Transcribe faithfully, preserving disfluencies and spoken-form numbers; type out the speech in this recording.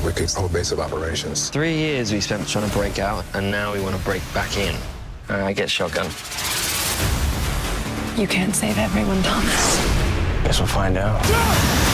we could hold base of operations. Three years we spent trying to break out, and now we want to break back in. Uh, I get shotgun. You can't save everyone, Thomas. Guess we'll find out.